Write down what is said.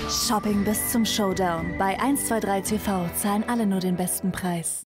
Shopping bis zum Showdown. Bei 123 TV zahlen alle nur den besten Preis.